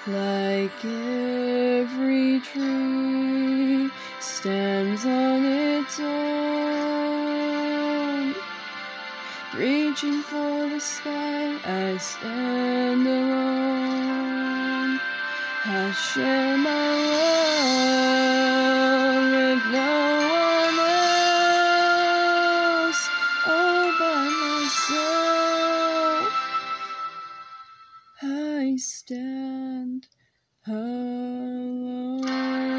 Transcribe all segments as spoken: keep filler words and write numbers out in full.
Like every tree stands on its own, reaching for the sky, I stand alone. I share my world with no one else, all by myself. I stand alone.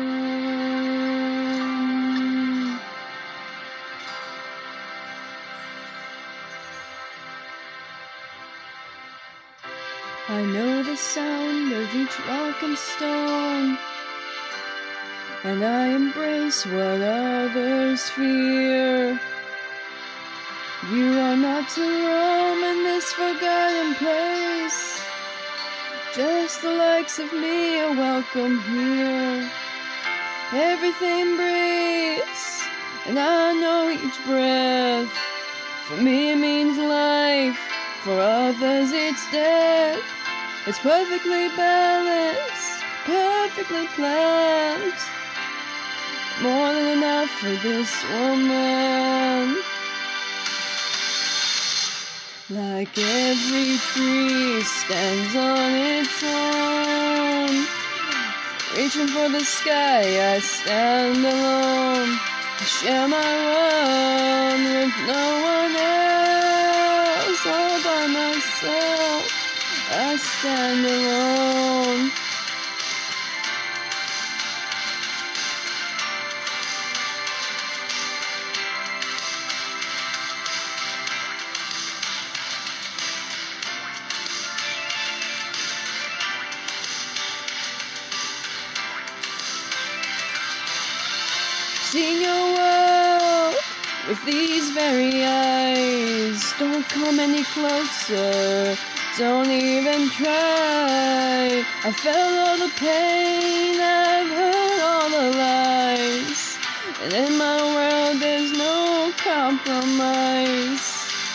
I know the sound of each rock and stone, and I embrace what others fear. You are not to roam in this forgotten place. Just the likes of me are welcome here. Everything breathes, and I know each breath. For me it means life, for others it's death. It's perfectly balanced, perfectly planned. More than enough for this woman. Like every tree stands on its own, reaching for the sky, I stand alone. I share my world with no one else, all by myself. I stand alone. Seen your world with these very eyes. Don't come any closer, don't even try. I felt all the pain, I've heard all the lies, and in my world there's no compromise.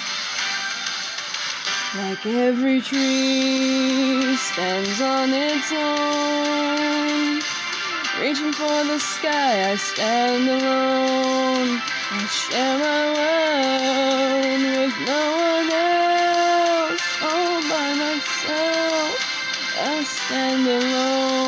Like every tree stands on its own, reaching for the sky, I stand alone. I share my world with no one else, all by myself. I stand alone.